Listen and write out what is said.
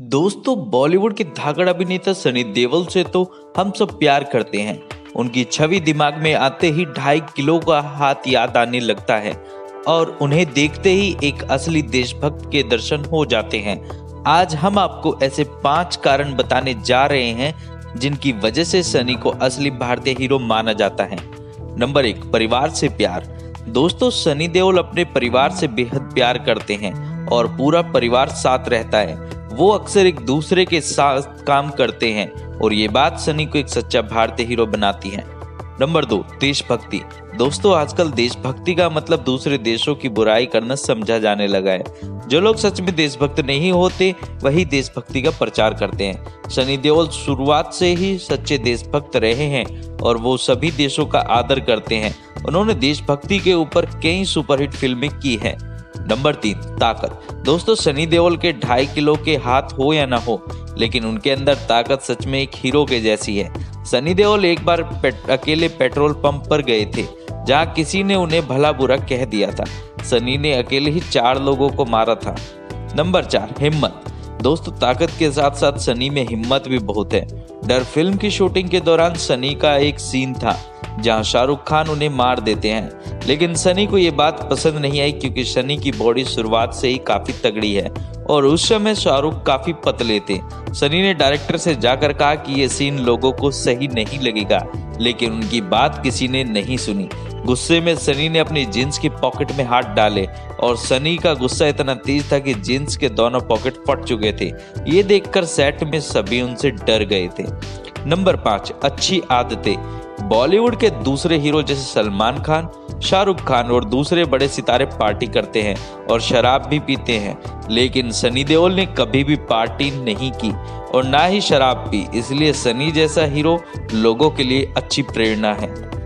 दोस्तों, बॉलीवुड के धाकड़ अभिनेता सनी देओल से तो हम सब प्यार करते हैं। उनकी छवि दिमाग में आते ही 2.5 किलो का हाथ याद आने लगता है और उन्हें देखते ही एक असली देशभक्त के दर्शन हो जाते हैं। आज हम आपको ऐसे 5 कारण बताने जा रहे हैं जिनकी वजह से सनी को असली भारतीय हीरो माना जाता है। नंबर 1, परिवार से प्यार। दोस्तों, सनी देओल अपने परिवार से बेहद प्यार करते हैं और पूरा परिवार साथ रहता है। वो अक्सर एक दूसरे के साथ काम करते हैं और ये बात सनी को एक सच्चा भारतीय हीरो बनाती है। नंबर 2, देशभक्ति। दोस्तों, आजकल देशभक्ति का मतलब दूसरे देशों की बुराई करना समझा जाने लगा है। जो लोग सच में देशभक्त नहीं होते वही देशभक्ति का प्रचार करते हैं। सनी देओल शुरुआत से ही सच्चे देशभक्त रहे हैं और वो सभी देशों का आदर करते हैं। उन्होंने देशभक्ति के ऊपर कई सुपरहिट फिल्में की हैं। नंबर 3, ताकत। दोस्तों, सनी देओल के 2.5 किलो के हाथ हो या ना हो, लेकिन उनके अंदर ताकत सच में एक हीरो के जैसी है। सनी देओल एक बार अकेले पेट्रोल पंप पर गए थे जहां किसी ने उन्हें भला बुरा कह दिया था। सनी ने अकेले ही 4 लोगों को मारा था। नंबर 4, हिम्मत। दोस्तों, ताकत के साथ साथ सनी में हिम्मत भी बहुत है। डर फिल्म की शूटिंग के दौरान सनी का एक सीन था जहां शाहरुख खान उन्हें मार देते हैं, लेकिन सनी को ये बात पसंद नहीं आई क्योंकि सनी की बॉडी शुरुआत से ही काफी तगड़ी है और उस समय शाहरुख काफी पतले थे। सनी ने डायरेक्टर से जाकर कहा कि ये सीन लोगों को सही नहीं लगेगा, लेकिन उनकी बात किसी ने नहीं सुनी। गुस्से में सनी ने अपनी जींस की पॉकेट में हाथ डाले और सनी का गुस्सा इतना तेज था कि जींस के दोनों पॉकेट फट चुके थे। ये देखकर सेट में सभी उनसे डर गए थे। नंबर 5, अच्छी आदतें। बॉलीवुड के दूसरे हीरो जैसे सलमान खान, शाहरुख खान और दूसरे बड़े सितारे पार्टी करते हैं और शराब भी पीते हैं, लेकिन सनी देओल ने कभी भी पार्टी नहीं की और ना ही शराब पी। इसलिए सनी जैसा हीरो लोगों के लिए अच्छी प्रेरणा है।